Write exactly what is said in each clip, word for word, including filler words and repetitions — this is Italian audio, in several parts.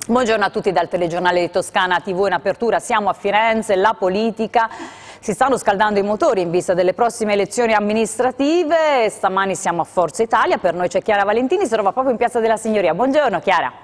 Buongiorno a tutti dal telegiornale di Toscana tivù in apertura. Siamo a Firenze, la politica. Si stanno scaldando i motori in vista delle prossime elezioni amministrative. Stamani siamo a Forza Italia, per noi c'è Chiara Valentini, si trova proprio in Piazza della Signoria. Buongiorno Chiara.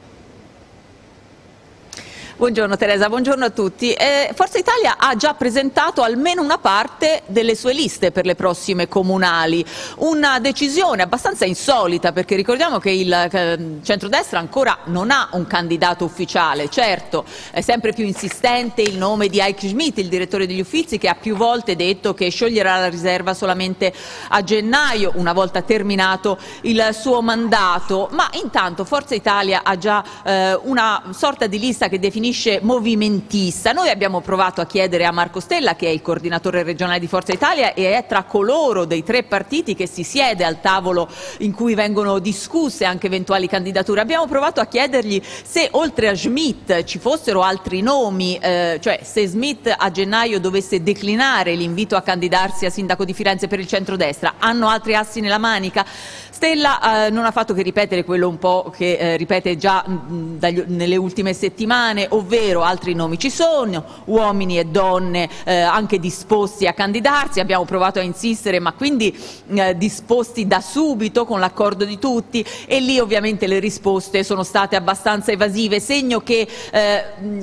Buongiorno Teresa, buongiorno a tutti. Eh, Forza Italia ha già presentato almeno una parte delle sue liste per le prossime comunali, una decisione abbastanza insolita perché ricordiamo che il eh, centrodestra ancora non ha un candidato ufficiale. Certo, è sempre più insistente il nome di Heike Schmidt, il direttore degli Uffizi, che ha più volte detto che scioglierà la riserva solamente a gennaio, una volta terminato il suo mandato, ma intanto Forza Italia ha già eh, una sorta di lista che definisce movimentista. Noi abbiamo provato a chiedere a Marco Stella, che è il coordinatore regionale di Forza Italia e è tra coloro dei tre partiti che si siede al tavolo in cui vengono discusse anche eventuali candidature. Abbiamo provato a chiedergli se oltre a Schmidt ci fossero altri nomi, eh, cioè se Schmidt a gennaio dovesse declinare l'invito a candidarsi a sindaco di Firenze per il centrodestra, hanno altri assi nella manica? Stella eh, non ha fatto che ripetere quello un po' che eh, ripete già mh, dagli, nelle ultime settimane, ovvero altri nomi ci sono, uomini e donne eh, anche disposti a candidarsi. Abbiamo provato a insistere, ma quindi eh, disposti da subito con l'accordo di tutti, e lì ovviamente le risposte sono state abbastanza evasive, segno che eh,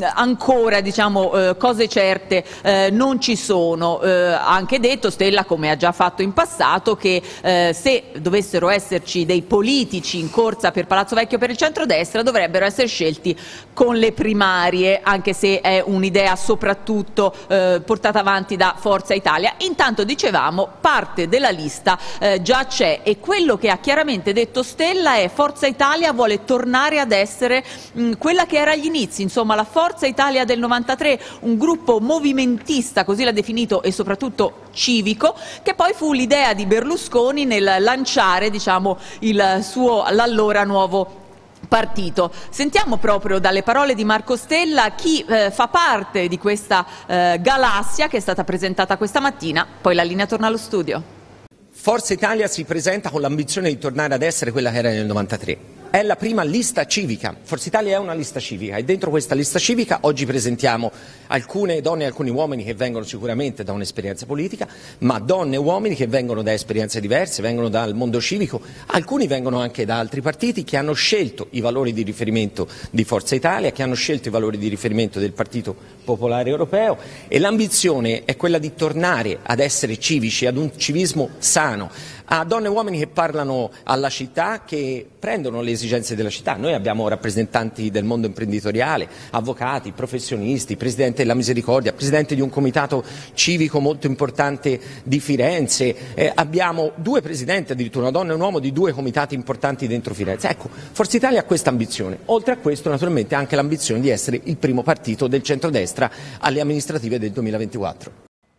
ancora diciamo eh, cose certe eh, non ci sono. Eh, ha anche detto Stella, come ha già fatto in passato, che eh, se dovessero essere esserci dei politici in corsa per Palazzo Vecchio per il centrodestra dovrebbero essere scelti con le primarie, anche se è un'idea soprattutto eh, portata avanti da Forza Italia. Intanto dicevamo parte della lista eh, già c'è, e quello che ha chiaramente detto Stella è: Forza Italia vuole tornare ad essere mh, quella che era agli inizi, insomma la Forza Italia del novantatré, un gruppo movimentista, così l'ha definito, e soprattutto civico, che poi fu l'idea di Berlusconi nel lanciare diciamo il suo l'allora nuovo partito. Sentiamo proprio dalle parole di Marco Stella chi eh, fa parte di questa eh, galassia che è stata presentata questa mattina, poi la linea torna allo studio. Forza Italia si presenta con l'ambizione di tornare ad essere quella che era nel novantatré. È la prima lista civica. Forza Italia è una lista civica e dentro questa lista civica oggi presentiamo alcune donne e alcuni uomini che vengono sicuramente da un'esperienza politica, ma donne e uomini che vengono da esperienze diverse, vengono dal mondo civico, alcuni vengono anche da altri partiti che hanno scelto i valori di riferimento di Forza Italia, che hanno scelto i valori di riferimento del Partito Popolare Europeo, e l'ambizione è quella di tornare ad essere civici, ad un civismo sano, a donne e uomini che parlano alla città, che prendono le esigenze della città. Noi abbiamo rappresentanti del mondo imprenditoriale, avvocati, professionisti, presidente della Misericordia, presidente di un comitato civico molto importante di Firenze, eh, abbiamo due presidenti, addirittura una donna e un uomo, di due comitati importanti dentro Firenze. Ecco, Forza Italia ha questa ambizione. Oltre a questo naturalmente anche l'ambizione di essere il primo partito del centrodestra alle amministrative del duemilaventiquattro.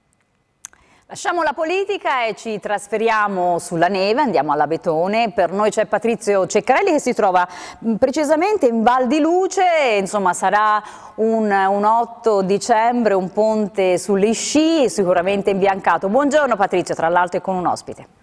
Lasciamo la politica e ci trasferiamo sulla neve, andiamo all'Abetone. Per noi c'è Patrizio Ceccarelli che si trova precisamente in Val di Luce. Insomma, sarà un, un otto dicembre, un ponte sugli sci, sicuramente imbiancato. Buongiorno Patrizio, tra l'altro è con un ospite.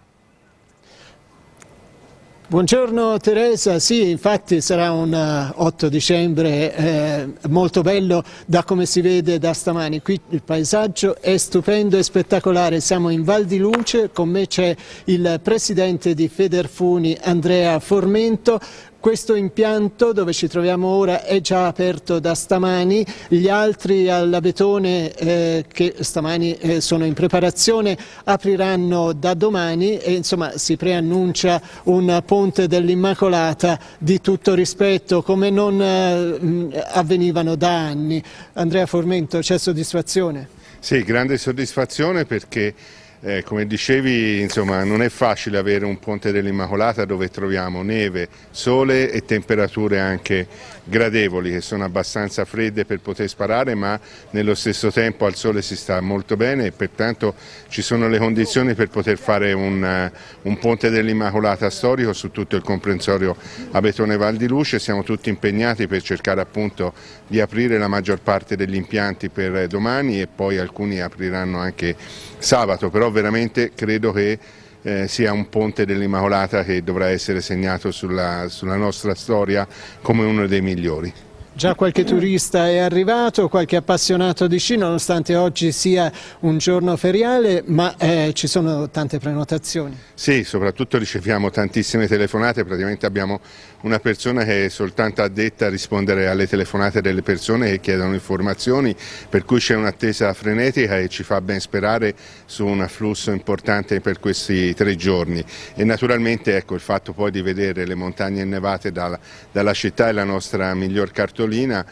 Buongiorno Teresa, sì, infatti sarà un otto dicembre eh, molto bello da come si vede da stamani. Qui il paesaggio è stupendo e spettacolare, siamo in Val di Luce, con me c'è il presidente di Federfuni Andrea Formento. Questo impianto dove ci troviamo ora è già aperto da stamani, gli altri all'Abetone eh, che stamani eh, sono in preparazione apriranno da domani, e insomma si preannuncia un ponte dell'Immacolata di tutto rispetto, come non eh, avvenivano da anni. Andrea Formento, c'è soddisfazione? Sì, grande soddisfazione perché Eh, come dicevi, insomma, non è facile avere un ponte dell'Immacolata dove troviamo neve, sole e temperature anche gradevoli, che sono abbastanza fredde per poter sparare, ma nello stesso tempo al sole si sta molto bene, e pertanto ci sono le condizioni per poter fare un, uh, un ponte dell'Immacolata storico su tutto il comprensorio Abetone Val di Luce. Siamo tutti impegnati per cercare appunto di aprire la maggior parte degli impianti per domani, e poi alcuni apriranno anche sabato, però veramente credo che eh, sia un ponte dell'Immacolata che dovrà essere segnato sulla, sulla nostra storia come uno dei migliori. Già qualche turista è arrivato, qualche appassionato di sci, nonostante oggi sia un giorno feriale, ma eh, ci sono tante prenotazioni. Sì, soprattutto riceviamo tantissime telefonate, praticamente abbiamo una persona che è soltanto addetta a rispondere alle telefonate delle persone che chiedono informazioni, per cui c'è un'attesa frenetica e ci fa ben sperare su un afflusso importante per questi tre giorni. E naturalmente ecco, il fatto poi di vedere le montagne innevate dalla, dalla città è la nostra miglior cartolina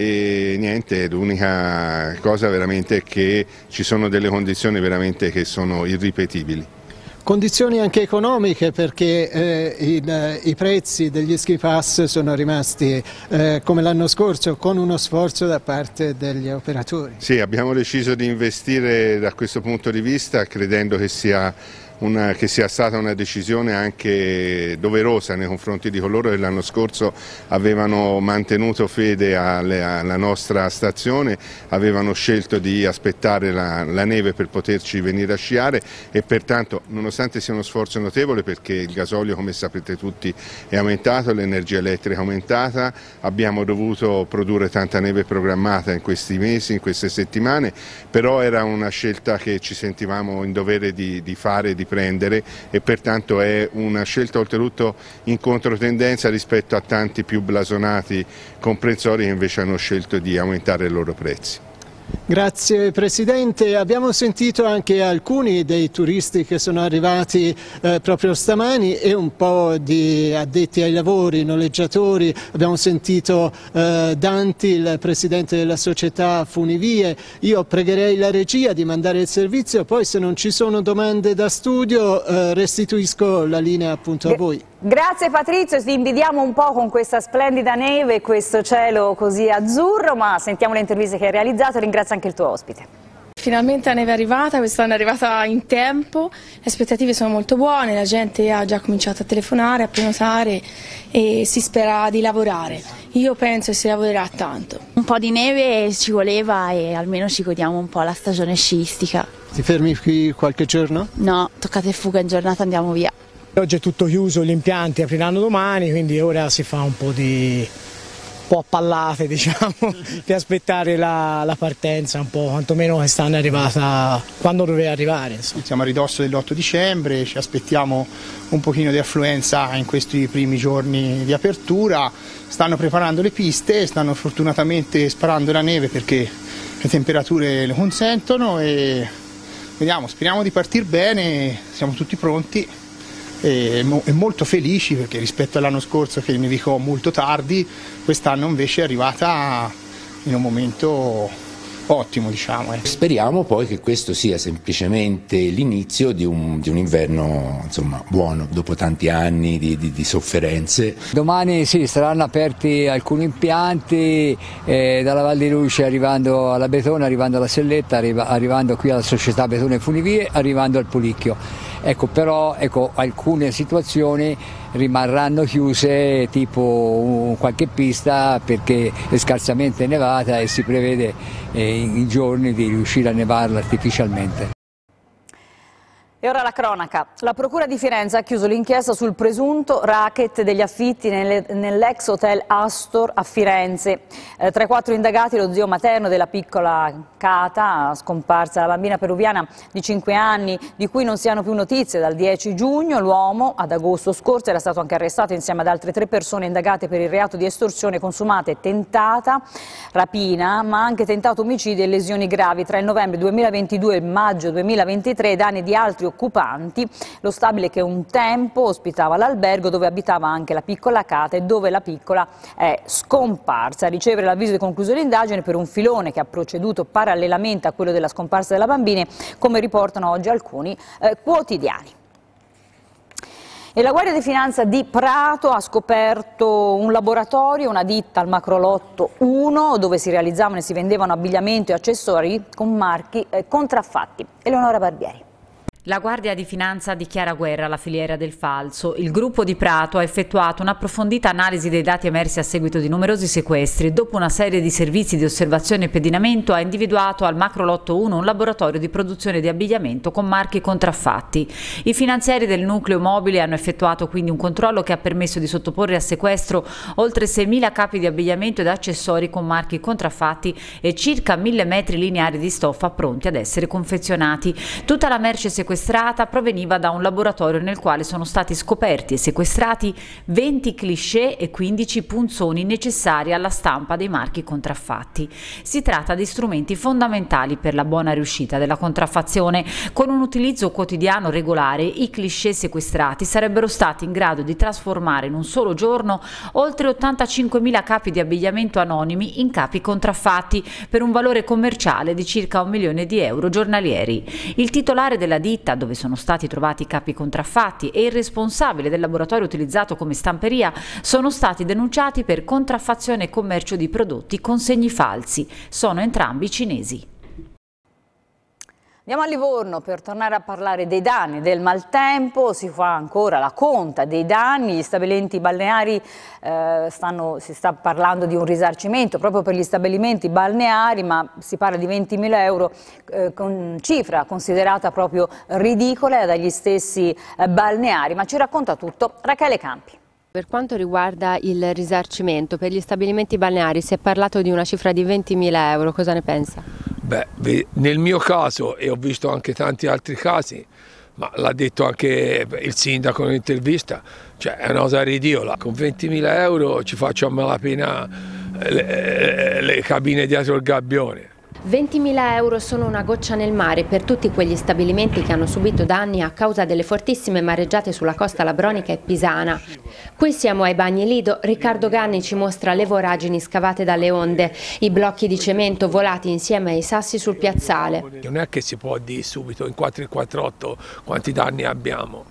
e niente, l'unica cosa veramente è che ci sono delle condizioni veramente che sono irripetibili. Condizioni anche economiche, perché eh, il, i prezzi degli ski pass sono rimasti eh, come l'anno scorso, con uno sforzo da parte degli operatori. Sì, abbiamo deciso di investire da questo punto di vista, credendo che sia Una, che sia stata una decisione anche doverosa nei confronti di coloro che l'anno scorso avevano mantenuto fede alle, alla nostra stazione, avevano scelto di aspettare la, la neve per poterci venire a sciare e pertanto, nonostante sia uno sforzo notevole perché il gasolio, come sapete tutti, è aumentato, l'energia elettrica è aumentata, abbiamo dovuto produrre tanta neve programmata in questi mesi, in queste settimane, però era una scelta che ci sentivamo in dovere di, di fare, di prendere e pertanto è una scelta oltretutto in controtendenza rispetto a tanti più blasonati comprensori che invece hanno scelto di aumentare i loro prezzi. Grazie Presidente, abbiamo sentito anche alcuni dei turisti che sono arrivati eh, proprio stamani e un po' di addetti ai lavori, noleggiatori, abbiamo sentito eh, Danti, il Presidente della società Funivie. Io pregherei la regia di mandare il servizio, poi se non ci sono domande da studio eh, restituisco la linea appunto a voi. Grazie Patrizio, ti invidiamo un po' con questa splendida neve e questo cielo così azzurro, ma sentiamo le interviste che hai realizzato e ringrazio anche il tuo ospite. Finalmente la neve è arrivata, quest'anno è arrivata in tempo, le aspettative sono molto buone, la gente ha già cominciato a telefonare, a prenotare e si spera di lavorare. Io penso che si lavorerà tanto. Un po' di neve ci voleva e almeno ci godiamo un po' la stagione sciistica. Ti fermi qui qualche giorno? No, toccate fuga in giornata, andiamo via. Oggi è tutto chiuso, gli impianti apriranno domani, quindi ora si fa un po' di un po' a pallate, diciamo, di aspettare la, la partenza, un po', quantomeno quest'anno è arrivata quando doveva arrivare. Insomma. Siamo a ridosso dell'otto dicembre, ci aspettiamo un pochino di affluenza in questi primi giorni di apertura, stanno preparando le piste, stanno fortunatamente sparando la neve perché le temperature lo consentono e vediamo, speriamo di partire bene, siamo tutti pronti. E molto felici perché rispetto all'anno scorso che nevicò molto tardi, quest'anno invece è arrivata in un momento ottimo, diciamo. Speriamo poi che questo sia semplicemente l'inizio di un, di un inverno insomma, buono, dopo tanti anni di, di, di sofferenze. Domani sì, saranno aperti alcuni impianti, eh, dalla Val di Luce arrivando alla Betona, arrivando alla Selletta, arriva, arrivando qui alla Società Betone Funivie, arrivando al Pulicchio. Ecco, però ecco, alcune situazioni rimarranno chiuse, tipo qualche pista perché è scarsamente nevata e si prevede eh, in giorni di riuscire a nevarla artificialmente. E ora la cronaca. La Procura di Firenze ha chiuso l'inchiesta sul presunto racket degli affitti nell'ex hotel Astor a Firenze. Eh, tra i quattro indagati lo zio materno della piccola Cata, scomparsa, la bambina peruviana di cinque anni, di cui non si hanno più notizie dal dieci giugno. L'uomo ad agosto scorso era stato anche arrestato insieme ad altre tre persone indagate per il reato di estorsione consumata e tentata rapina, ma anche tentato omicidio e lesioni gravi tra il novembre duemilaventidue e il maggio duemilaventitré, danni di altri occupanti, lo stabile che un tempo ospitava l'albergo dove abitava anche la piccola Cata e dove la piccola è scomparsa. A ricevere l'avviso di conclusione dell'indagine per un filone che ha proceduto parallelamente a quello della scomparsa della bambina, come riportano oggi alcuni eh, quotidiani. E la Guardia di Finanza di Prato ha scoperto un laboratorio, una ditta al Macrolotto uno, dove si realizzavano e si vendevano abbigliamento e accessori con marchi eh, contraffatti. Eleonora Barbieri. La Guardia di Finanza dichiara guerra alla filiera del falso. Il gruppo di Prato ha effettuato un'approfondita analisi dei dati emersi a seguito di numerosi sequestri e dopo una serie di servizi di osservazione e pedinamento ha individuato al Macrolotto uno un laboratorio di produzione di abbigliamento con marchi contraffatti. I finanzieri del nucleo mobile hanno effettuato quindi un controllo che ha permesso di sottoporre a sequestro oltre seimila capi di abbigliamento ed accessori con marchi contraffatti e circa mille metri lineari di stoffa pronti ad essere confezionati. Tutta la merce sequestrata sequestrata proveniva da un laboratorio nel quale sono stati scoperti e sequestrati venti cliché e quindici punzoni necessari alla stampa dei marchi contraffatti. Si tratta di strumenti fondamentali per la buona riuscita della contraffazione. Con un utilizzo quotidiano regolare, i cliché sequestrati sarebbero stati in grado di trasformare in un solo giorno oltre ottantacinquemila capi di abbigliamento anonimi in capi contraffatti per un valore commerciale di circa un milione di euro giornalieri. Il titolare della ditta dove sono stati trovati i capi contraffatti e il responsabile del laboratorio utilizzato come stamperia sono stati denunciati per contraffazione e commercio di prodotti con segni falsi. Sono entrambi cinesi. Andiamo a Livorno per tornare a parlare dei danni del maltempo. Si fa ancora la conta dei danni. Gli stabilimenti balneari, eh, stanno, si sta parlando di un risarcimento proprio per gli stabilimenti balneari, ma si parla di ventimila euro, eh, con cifra considerata proprio ridicola dagli stessi eh, balneari. Ma ci racconta tutto Rachele Campi. Per quanto riguarda il risarcimento per gli stabilimenti balneari si è parlato di una cifra di ventimila euro, cosa ne pensa? Beh, nel mio caso, e ho visto anche tanti altri casi, ma l'ha detto anche il sindaco in un'intervista, cioè è una cosa ridicola, con ventimila euro ci faccio a malapena le, le cabine dietro il gabbione. ventimila euro sono una goccia nel mare per tutti quegli stabilimenti che hanno subito danni a causa delle fortissime mareggiate sulla costa labronica e pisana. Qui siamo ai Bagni Lido, Riccardo Ganni ci mostra le voragini scavate dalle onde, i blocchi di cemento volati insieme ai sassi sul piazzale. Non è che si può dire subito in quattro quattro otto quanti danni abbiamo.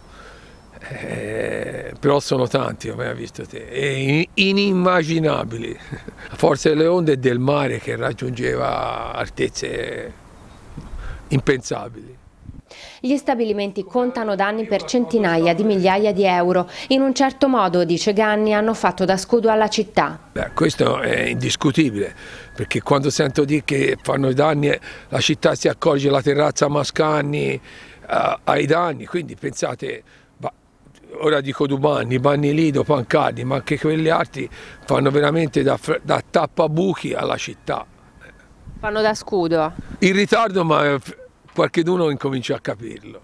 Eh, però sono tanti, come hai visto te, e inimmaginabili. Forse delle onde del mare che raggiungeva altezze impensabili. Gli stabilimenti contano danni per centinaia di migliaia di euro. In un certo modo, dice Ganni, hanno fatto da scudo alla città. Beh, questo è indiscutibile, perché quando sento dire che fanno i danni, la città si accorge, la terrazza Mascagni uh, ai danni, quindi pensate... Ora dico domani, Bagni Lido, Pancaldi, ma anche quelli altri fanno veramente da, da tappabuchi alla città. Fanno da scudo? In ritardo, ma qualcheduno incomincia a capirlo.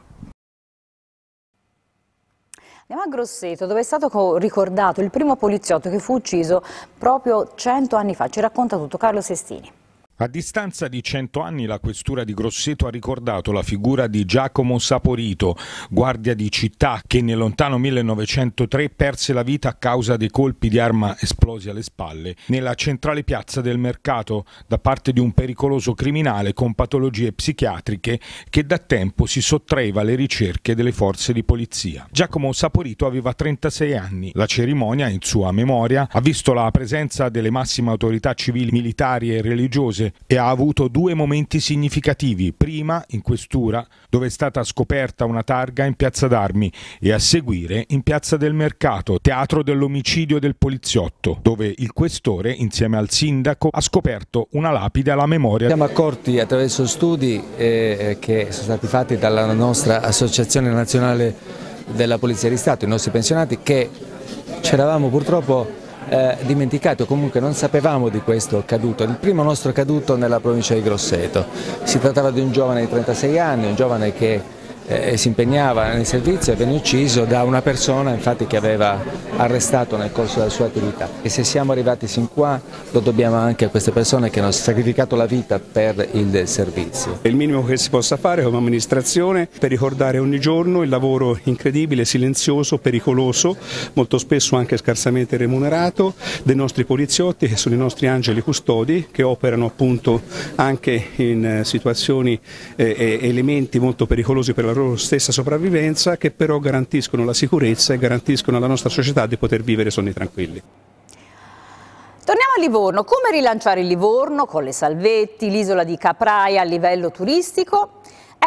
Andiamo a Grosseto, dove è stato ricordato il primo poliziotto che fu ucciso proprio cento anni fa. Ci racconta tutto Carlo Sestini. A distanza di cento anni la questura di Grosseto ha ricordato la figura di Giacomo Saporito, guardia di città che nel lontano millenovecentotre perse la vita a causa dei colpi di arma esplosi alle spalle nella centrale piazza del Mercato da parte di un pericoloso criminale con patologie psichiatriche che da tempo si sottraeva alle ricerche delle forze di polizia. Giacomo Saporito aveva trentasei anni. La cerimonia in sua memoria ha visto la presenza delle massime autorità civili, militari e religiose e ha avuto due momenti significativi, prima in questura dove è stata scoperta una targa in Piazza d'Armi e a seguire in Piazza del Mercato, teatro dell'omicidio del poliziotto, dove il questore insieme al sindaco ha scoperto una lapide alla memoria. Siamo accorti attraverso studi eh, che sono stati fatti dalla nostra Associazione Nazionale della Polizia di Stato, i nostri pensionati, che c'eravamo purtroppo Eh, dimenticato, comunque non sapevamo di questo caduto, il primo nostro caduto nella provincia di Grosseto. Si trattava di un giovane di trentasei anni, un giovane che eh, si impegnava nel servizio e venne ucciso da una persona infatti che aveva arrestato nel corso della sua attività. E se siamo arrivati sin qua lo dobbiamo anche a queste persone che hanno sacrificato la vita per il servizio. È il minimo che si possa fare come amministrazione per ricordare ogni giorno il lavoro incredibile, silenzioso, pericoloso, molto spesso anche scarsamente remunerato dei nostri poliziotti, che sono i nostri angeli custodi, che operano appunto anche in situazioni e eh, elementi molto pericolosi per la loro stessa sopravvivenza, che però garantiscono la sicurezza e garantiscono alla nostra società di poter vivere sonni tranquilli. Torniamo a Livorno. Come rilanciare il Livorno, Colle Salvetti, l'isola di Capraia a livello turistico? Ecco,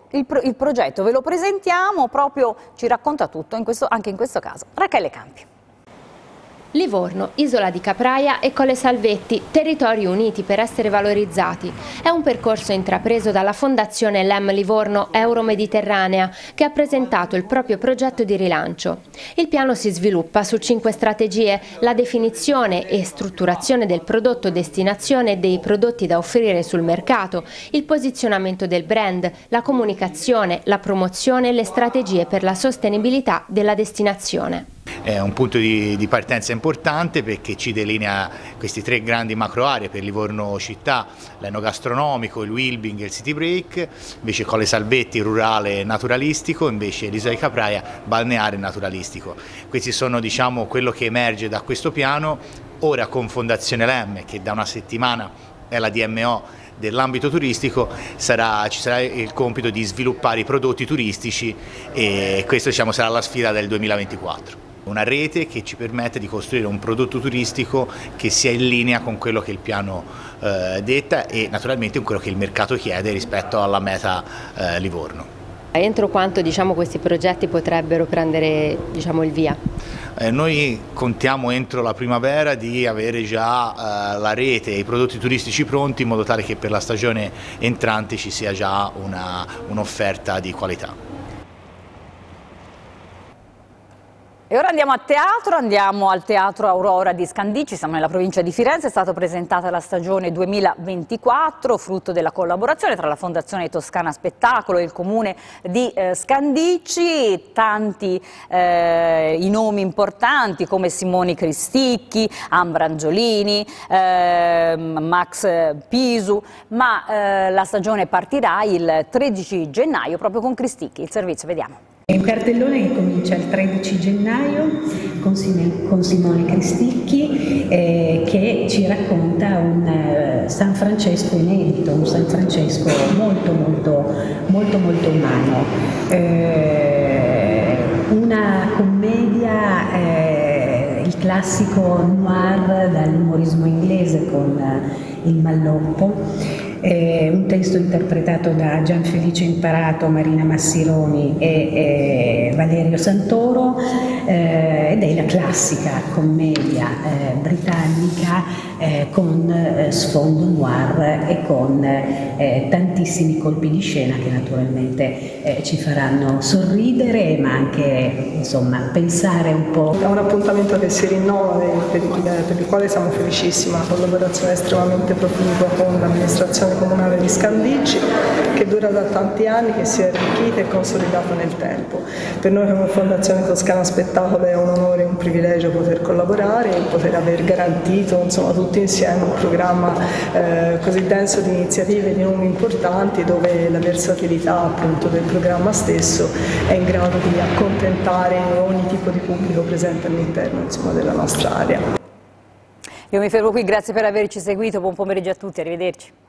il, pro il progetto ve lo presentiamo, proprio ci racconta tutto, in questo, anche in questo caso, Rachele Campi. Livorno, isola di Capraia e Colle Salvetti, territori uniti per essere valorizzati. È un percorso intrapreso dalla Fondazione L E M Livorno Euro-Mediterranea, che ha presentato il proprio progetto di rilancio. Il piano si sviluppa su cinque strategie: la definizione e strutturazione del prodotto destinazione e dei prodotti da offrire sul mercato, il posizionamento del brand, la comunicazione, la promozione e le strategie per la sostenibilità della destinazione. È un punto di, di partenza importante perché ci delinea questi tre grandi macro aree per Livorno città: l'enogastronomico, il Wilbing e il City Break, invece Colle Salvetti rurale e naturalistico, invece l'isola di Capraia balneare e naturalistico. Questi sono, diciamo, quello che emerge da questo piano. Ora con Fondazione L E M, che da una settimana è la D M O dell'ambito turistico, sarà, ci sarà il compito di sviluppare i prodotti turistici, e questo, diciamo, sarà la sfida del duemilaventiquattro. Una rete che ci permette di costruire un prodotto turistico che sia in linea con quello che il piano eh, detta e naturalmente con quello che il mercato chiede rispetto alla meta eh, Livorno. Entro quanto, diciamo, questi progetti potrebbero prendere, diciamo, il via? Eh, noi contiamo entro la primavera di avere già eh, la rete e i prodotti turistici pronti, in modo tale che per la stagione entrante ci sia già un'offerta di qualità. E ora andiamo a teatro, andiamo al Teatro Aurora di Scandicci, siamo nella provincia di Firenze. È stata presentata la stagione duemilaventiquattro, frutto della collaborazione tra la Fondazione Toscana Spettacolo e il comune di eh, Scandicci. Tanti eh, i nomi importanti come Simone Cristicchi, Ambra Angiolini, eh, Max Pisu, ma eh, la stagione partirà il tredici gennaio proprio con Cristicchi. Il servizio, vediamo. È un cartellone che comincia il tredici gennaio con, Sim con Simone Cristicchi, eh, che ci racconta un eh, San Francesco inedito, un San Francesco molto molto molto molto umano, eh, una commedia, eh, il classico noir dall'umorismo inglese con eh, il malloppo. Eh, un testo interpretato da Gianfelice Imparato, Marina Massironi e, e Valerio Santoro, eh, ed è la classica commedia eh, britannica eh, con eh, sfondo noir e con eh, tantissimi colpi di scena che naturalmente eh, ci faranno sorridere, ma anche, insomma, pensare un po'. È un appuntamento che si rinnova, per il, per il quale siamo felicissimi, una collaborazione estremamente proficua con l'amministrazione comunale di Scandicci, che dura da tanti anni, che si è arricchita e consolidata nel tempo. Per noi come Fondazione Toscana Spettacolo è un onore e un privilegio poter collaborare e poter aver garantito, insomma, tutti insieme un programma eh, così denso di iniziative, di nomi importanti, dove la versatilità, appunto, del programma stesso è in grado di accontentare ogni tipo di pubblico presente all'interno, insomma, della nostra area. Io mi fermo qui, grazie per averci seguito, buon pomeriggio a tutti, arrivederci.